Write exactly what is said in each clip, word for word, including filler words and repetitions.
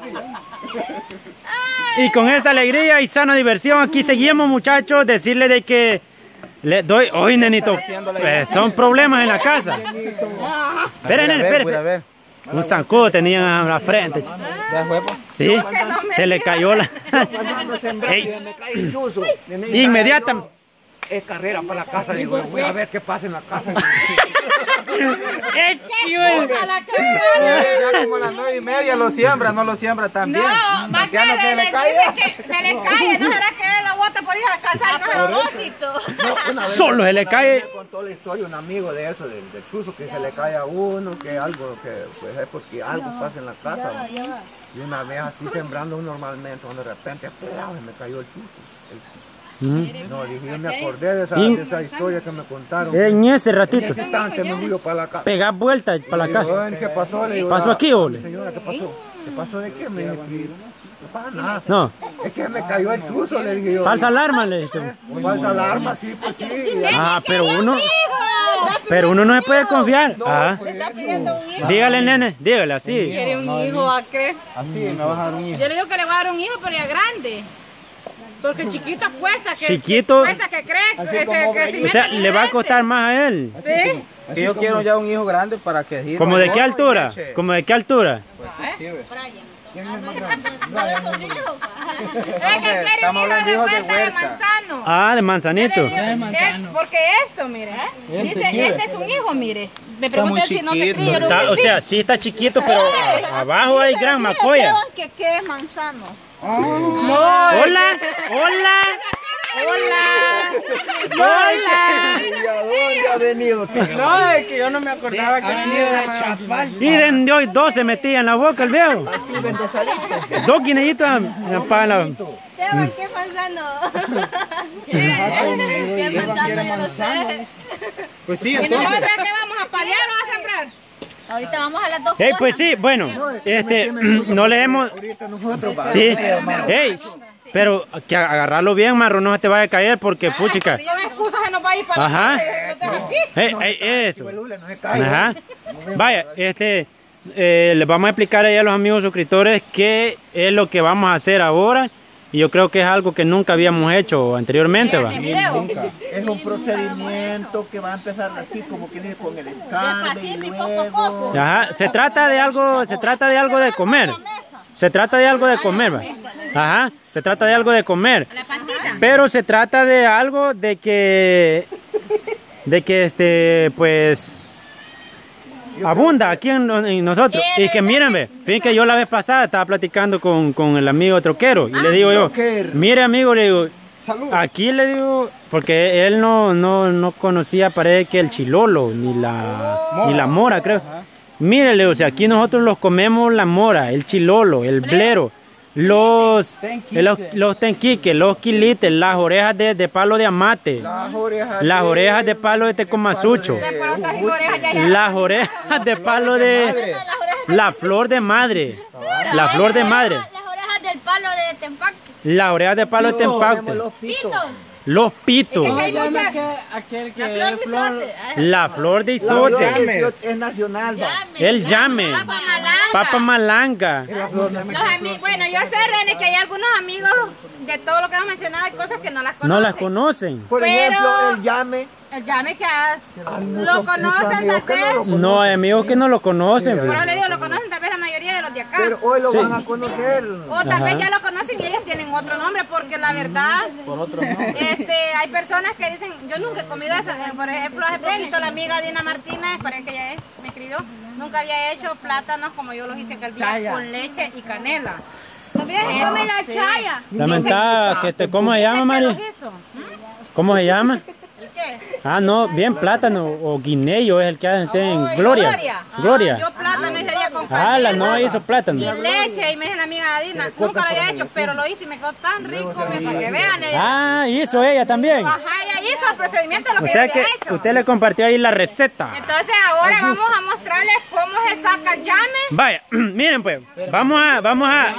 Y con esta alegría y sana diversión aquí seguimos, muchachos. Decirle de que le doy, oye nenito, pues son problemas en la casa. Esperen, esperen. Un zancudo tenían a la frente. Sí, se le cayó la... Inmediatamente. Es carrera para la casa, digo, voy a ver qué pasa en la casa. ¡Qué excusa la que ya como a las nueve y media lo siembra, no lo siembra también. No, más que le, se le le caiga. dice que se le cae, no será que él lo bota por ir a casa y no se lo bósito. Solo se le cae. Me contó la historia un amigo de eso, del, del chuzo, que se le cae a uno, que algo, que pues es porque algo pasa en la casa. Y una vez así sembrando normalmente, cuando de repente, ¡pum!, se me cayó el chuzo. El, Mm. No, dije, yo me acordé de esa, de esa historia que me contaron. En ese ratito. En ese instante me fui para la casa. Pegar vueltas para la casa. ¿Qué pasó? Le digo, ¿Pasó aquí, ole? Señora, ¿qué pasó? ¿Qué pasó de qué? Me dijo, no pasa nada. No. Es que me cayó el chuzo, le dije yo. Falsa alarma, le dije. Falsa alarma, sí, pues sí. Ah, pero uno... Pero uno no se puede confiar. Ah. Dígale, nene, dígale así. Quiere un hijo, ¿a qué? Así, me vas a dar un hijo. Yo le digo que le voy a dar un hijo, pero ya grande. Porque chiquito cuesta que, Chiquito. que, cuesta que crezca, que, que, que O sea, le va a costar más a él. Sí. Que yo quiero ya un hijo grande para que gire. ¿Como de qué altura? ¿Como de qué altura? Es que quiere un hijo de huerta de manzano. Ah, de manzanito. Porque esto, mire, dice, este es un hijo, mire. Me pregunté si no se cree. Está, o sea, sí está chiquito, pero abajo hay gran macoya. ¿Qué, qué es manzano? Oh. No, hola, hola, hola, hola. ¿Dónde ha venido? No, es que yo no me acordaba que venía de Chapal. Miren, de hoy dos se metía en la boca el viejo. Dos guineitos para la... Esteban, ¿qué manzano? ¿Qué manzano? Pues sí, ¿Y entonces. nosotros qué vamos a paliar o a sembrar? Ahorita vamos a las dos. Hey, pues sí, bueno, este, no le hemos... Sí, hey, pero que agarrarlo bien, marro, no se te vaya a caer porque, puchica. Si yo me excuso, se nos va a ir para Ajá. aquí. Hey, hey, eso. Ajá. Vaya, este, eh, les vamos a explicar ahí a los amigos suscriptores qué es lo que vamos a hacer ahora. Y yo creo que es algo que nunca habíamos hecho anteriormente, ¿va? Es un procedimiento que va a empezar así como que dice con el escarbe y luego... Ajá, se trata de algo, se trata de algo de comer. Se trata de algo de comer, ¿va? Ajá, se trata de algo de comer. Pero se trata de algo de que, de que este, pues, abunda aquí en, en nosotros. Y que mírenme, fíjense que yo la vez pasada estaba platicando con, con el amigo troquero. Y le digo yo, mire amigo, le digo, aquí le digo, porque él no, no, no conocía, parece que el chilolo, ni la, ni la mora, creo. Mire, le digo, o sea, aquí nosotros los comemos la mora, el chilolo, el blero, los, los, los tenquiques, los quilites, las orejas de, de palo de amate, Las orejas, las orejas de palo de tecomasucho, las orejas de palo de la flor de madre, la flor de madre, Las orejas del palo de Tempacte. las orejas de palo de tempacte, Pitos. los pitos, Aquel que es flor. la flor de isote, es nacional, va. el llame, papa malanga. Los amigos, bueno, yo sé, René, que hay algunos amigos de todo lo que hemos mencionado, hay cosas que no las conocen. No las conocen. Por Pero- ejemplo, el llame. El llame que has, lo conocen tal vez. No, hay amigos que no lo conocen. Por pero- eso le digo, lo conocen tal vez la mayoría de los de acá. Pero hoy lo Sí. van a conocer. O tal Ajá. vez ya lo conocen y ellos tienen otro nombre, porque la verdad, este, hay personas que dicen, yo nunca he comido eso. Eh, Por ejemplo, hace poquito la amiga Dina Martínez, parece que ella es, me escribió, nunca había hecho plátanos como yo los hice aquel día, con leche y canela. También se come la chaya. Lamentada, que te, ¿cómo se llama, María? ¿Qué es eso? ¿Cómo se llama? ¿El qué? Ah, no, bien plátano o guineo es el que hacen en Oh, Gloria. Gloria. Gloria. Ah, yo plátano ese día con Ah, la canela no hizo plátano. y leche, y me dice la amiga Dina, nunca lo había hecho, pero lo hice y me quedó tan rico, que para que vean. ella- Ah, hizo ella también. Ajá, ella hizo el procedimiento de lo O que sea yo que había hecho. usted le compartió ahí la receta. Entonces ahora vamos a mostrarles cómo se saca el llame. Vaya, miren pues, vamos a, vamos a...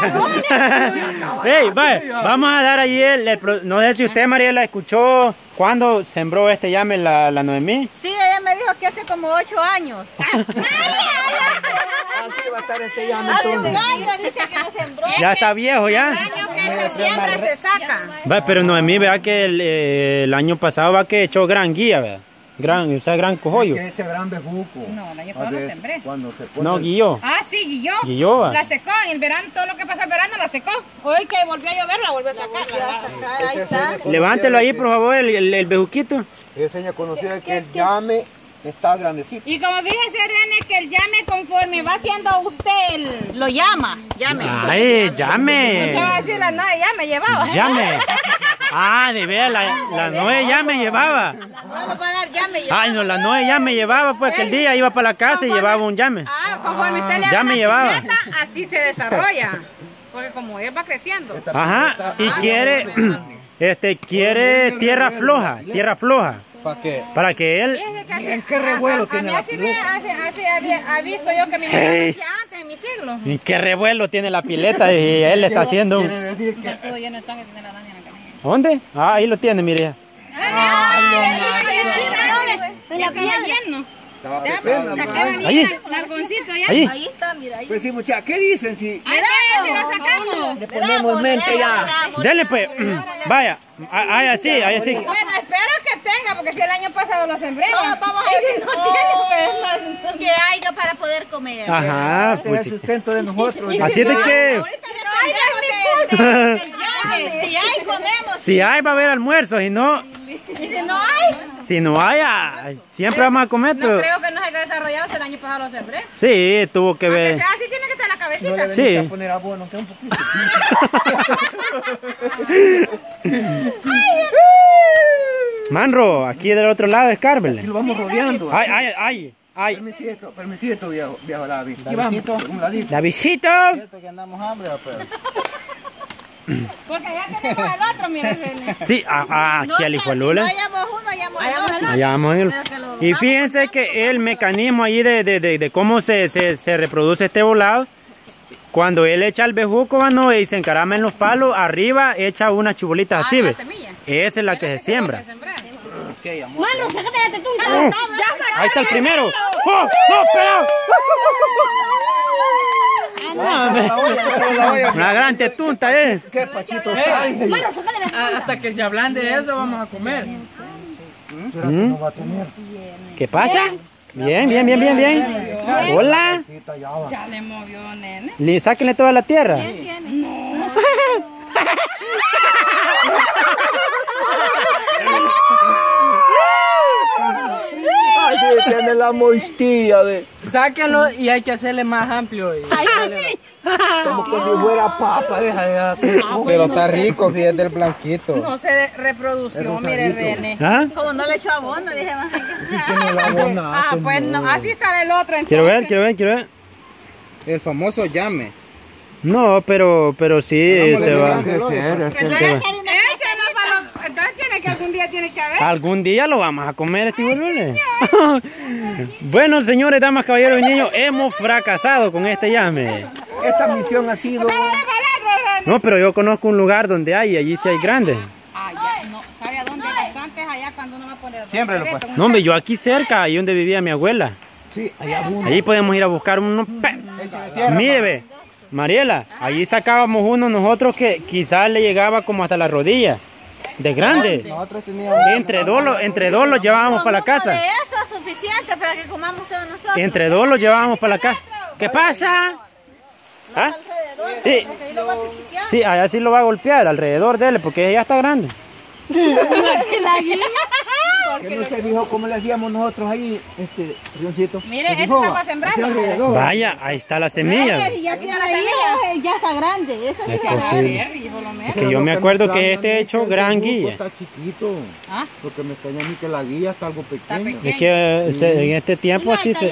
Hey, vaya, vamos a dar ahí el, el pro- no sé si usted, Mariela, escuchó cuando sembró este llame la, la Noemí. Sí, ella me dijo dijo que hace como ocho años. Así va a estar este llame Hace un entonces. año dice que lo sembró. Ya está viejo ya. El año que se siembra se saca. Va, pero Noemí, vea que el, eh, el año pasado va que echó gran guía, ¿verdad? Gran, o sea, gran cojollo. Que eche gran bejuco. No, el año A pasado lo ver, sembré. Cuando se pone No, el- guilló. Ah, sí, guilló. Guilló, va. La secó en el verano, todo lo que pasa el verano la secó. Hoy que volvió a llover la volvió a sacar. La- Esa seña conocida Levántelo ahí, de que- por favor, el, el, el bejuquito. Esa seña conocida de que el llame está grandecito. Y como fíjese, René, que el llame conforme va haciendo usted, el- lo llama. Llame. Ay, llame. ¿Qué va a decir la nueve? Llame llevaba. Llame. Ah, de veras, la, la Noé ya me llevaba. No le va a dar llame llevaba. Ay, no, la Noé ya me llevaba, pues que el día iba para la casa y llevaba un llame. Ah, conforme usted le Ya haga me la llevaba. piñata, así se desarrolla. Porque como él va creciendo. Ajá, y quiere, este, quiere tierra floja, tierra floja. ¿Para qué? Para que él, Fíjese que así- ¿En qué revuelo a- a tiene mí la así me hace, así había- ha visto yo que mi mamá Ey. hacía antes en mi siglo. y qué revuelo tiene la pileta y él está haciendo un... Quiere decir que Todo lleno de sangre tiene la daña en la canilla. ¿Dónde? Ah, ahí lo tiene, mire. En la piel lleno. estaba Ya, pesando. saqué Ay, venía Ahí. el algoncito ya. Ahí. está, mira, ahí. Pues sí, muchachos, ¿qué dicen si Ahí está, si lo sacamos. le ponemos en mente ya? Dele pues, vaya, ahí así, ahí así. Bueno, espero que tenga, porque si el año pasado lo sembré. Vamos a ver si no tiene, pues, que haya para poder comer. Ajá, Este es el pues. sustento de nosotros. Así de que, Ahorita que no hay, del- del llame. Si hay, comemos. si hay va a haber almuerzo, si no, Y si no hay, si no hay, ay, siempre vamos a comer, no pero creo que no se haya desarrollado si el año pasado lo sembré. sí, tuvo que Aunque ver. sea así, tiene que estar la No le cabecita. venís Sí. a poner abono, que un poquito. Manro, aquí del otro lado es Carvel. Y lo vamos rodeando. Ay, ay, ay, ay. Permisito, permisito, viejo, viejo David. Y vamos, un ladito. La visita. Cierto que andamos hambre, pero... Porque ya tenemos el otro, mire, René. Sí, ah, ah, aquí al hijo de Lula. Vayamos uno, vayamos el otro. Allá vamos en el- Y fíjense que el mecanismo ahí de, de, de, de cómo se, se, se reproduce este volado, cuando él echa el bejuco, mano, y se encarama en los palos, arriba echa unas chibolitas así, Ah, la ¿ves? semilla. Esa es la que se siembra. Mano, sácate la tetuta. Ahí está el primero. ¡Oh! ¡Oh, pelado! Una gran tetunta, ¿eh? ¿Qué pachito está? Mano, sácate la tetuta. Hasta que se ablande de eso vamos a comer. ¿Será que no va a tener? ¿Qué pasa? Bien, bien, bien, bien, bien. Hola. Quita, ya va. Ya le movió, nene. Le sáquenle toda la tierra. Ay, sí, tiene la moistilla de... Sáquenlo y hay que hacerle más amplio. y- Como que si fuera papa, deja de... Pero está rico, fíjate el blanquito. No se reprodució, mire, René. ¿Ah? Como no le echó abono, dije, más. Sí tiene la bona. Ah, pues no, así está el otro entonces. Quiero ver, quiero ver, quiero ver. El famoso llame. No, pero, pero sí se va. Échalo para los- entonces tiene que algún día tiene que haber. Algún día lo vamos a comer este bolón. Bueno, señores, damas, caballeros y niños, hemos fracasado con este llame. Esta misión ha sido... No, pero yo conozco un lugar donde hay, allí sí hay grandes. Allá, no, ¿sabe a dónde? Bastantes allá cuando uno va a poner. Siempre lo pasa. No, hombre, yo aquí cerca, ahí donde vivía mi abuela. Sí, allá uno. Allí podemos ir a buscar unos... pe- Mire, ve, Mariela, allí sacábamos uno nosotros que quizás le llegaba como hasta la rodilla. De grande. Nosotros teníamos... Entre dos, lo- entre dos los llevábamos para la casa. De eso es suficiente para que comamos todos nosotros. Entre dos los llevábamos para la casa. ¿Qué pasa? ¿Ah? Sí, sí, allá sí lo va a golpear alrededor de él porque ya está grande. Que no se dijo cómo le hacíamos nosotros ahí, este, Rioncito. Mire, Se este dijo, está para así sembrarlo. alrededor. Vaya, ahí está la semilla. Ya tiene la semilla. Ya está grande. Esa Es posible. Hijo, lo menos. Es que yo me acuerdo que este he hecho gran guía. Está chiquito. ¿Ah? Porque me extraña a mí que la guía está algo pequeña. pequeño. Es que eh, se- en este tiempo así se... Ve.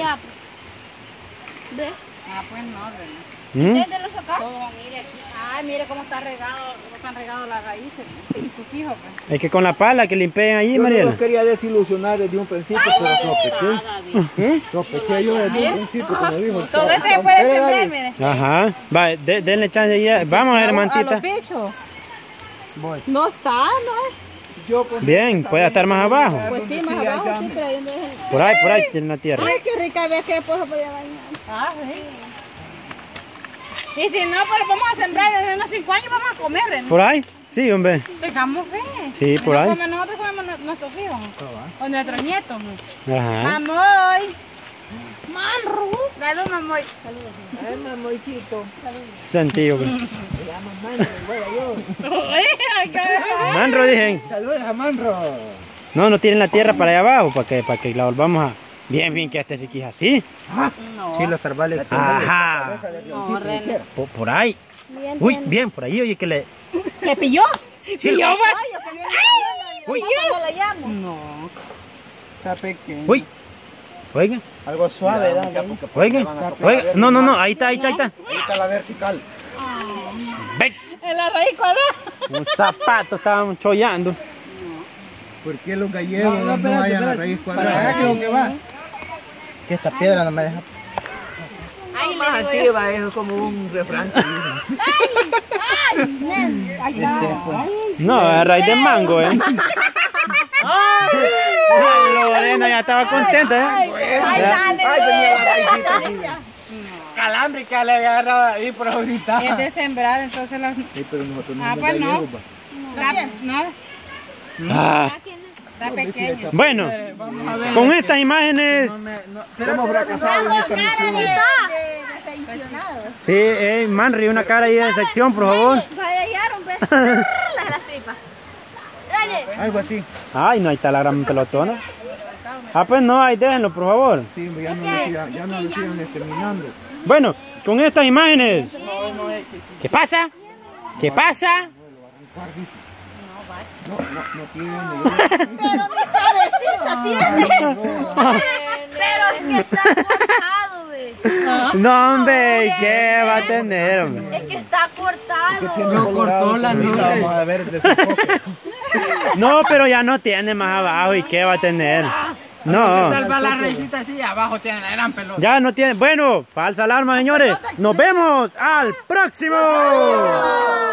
Ah, pues no, René. ¿Mm? ¿Desde lo sacar? Todo, mire. Ay, mire cómo está regado, cómo están regados las raíces. Sus hijos, pues. Es que con la pala que limpeen allí, Yo no Mariela. los quería desilusionar desde un principio, pero sospeché. Sospeché yo desde un principio, como dijo. el Todo chavo. este se puede Espere, sembrar, David. mire. Ajá. Va, de- denle chance ya. Vamos, A hermantita. los bichos. Voy. No está, no. Bien, puede estar más abajo. Pues sí, más abajo, sí, pero ahí no dejan. Por ahí, por ahí tiene la tierra. Ay, qué rica vez que después se podía bañar. Ah, sí. Y si no, pues vamos a sembrar desde unos cinco años, vamos a comer. ¿No? ¿Por ahí? Sí, hombre. Dejamos fe. Sí, por ahí. Nosotros comemos nuestros hijos. O nuestros nietos. Ajá. Mamoy. Manru. Dale un mamoy. Saludos. Ay, mamoycito. Sentido. Se llama Manro, güey, yo. Manro, dije. Saludos a Manro. No, no tienen la tierra para allá abajo, para que, para que la volvamos a... Bien, bien, que este sí que es así. Sí, los cervales. Ajá. No, René. Por, por ahí. Bien, Uy, bien. bien, por ahí, oye, que le... ¿Qué pilló? ¿Pilló? Ay, yo que viene saliendo Uy. y la mamá la llamo. No. Está pequeño. Uy. Oiga, Algo suave, dale. oiga, oiga. No, no, no, ahí está, ahí está, ahí está. Ahí está la vertical. Ven. En la raíz cuadrada. Un zapato estábamos chollando. ¿Por qué los gallegos no, espérate, vayan a la espérate. raíz Para acá cuadrada? creo que va. Que esta piedra no me deja. Ahí Más le digo así yo. va, eso es como un refrán que dicen. Ay, nen. Ay, no. No, a raíz de mango, eh. Ay, Lorena ya estaba contenta, eh. Ay, Ya. dale. Ay, venía la raícita así. Calambre que le había agarrado ahí por ahorita. Es de sembrar, entonces los... Sí, pero nosotros no Ah, somos pues no. gallegos, va. La- no, Ah, está pequeño. bueno, Vamos a ver. con estas imágenes... Hemos fracasado en esta misión. Sí, eh, Manri, una cara ahí de sección, por favor. Vaya, hallaron, pues. Las las tripas. Dale. Algo así. Ay, no, ahí está la gran pelotona. Ah, pues no, ahí déjenlo, por favor. Sí, ya no lo sigan, ya no lo sigan exterminando. Bueno, con estas imágenes... ¿Qué pasa? ¿Qué pasa? No, no, no tiene. Pero mi cabecita tiene. Pero es que está cortado, güey. No, hombre, ¿y qué va a tener, hombre? Es que está cortado. No cortó la Vamos a ver de su foque. No, pero ya no tiene más abajo, ¿y qué va a tener? No, Tal va la raicita así, abajo tiene la gran pelota. ya no tiene. Bueno, falsa alarma, señores. Nos vemos al próximo.